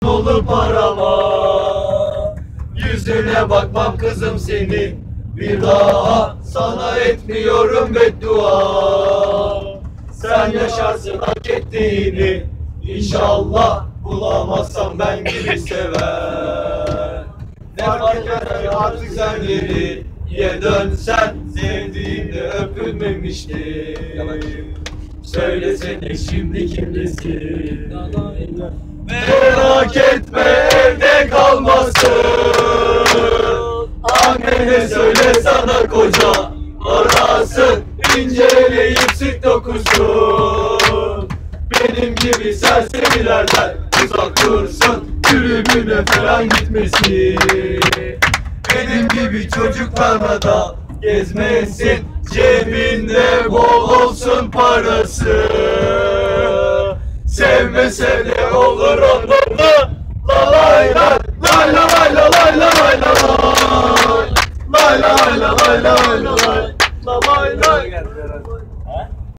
dolu parama. Yüzüne bakmam kızım senin, bir daha sana etmiyorum beddua. Sen yaşarsın hak ettiğini, İnşallah bulamazsam ben gibi sever. Ne fark eder artık sen geriye dönsen, sevdiğimde öpülmemişti. Söylesene şimdi kimdesin? Merak etme evde kalmasın. Annene söyle sana koca arasın, inceleyip sık dokusun. Benim gibi serserilerden uzak dursun, tribüne falan gitmesin. Benim gibi çocuklarla da gezmesin, cebinde bol olsun parası. Sevmese de olur onlarla. La lay lay lay lay lay lay lay lay lay lay lay lay lay lay lay lay lay lay.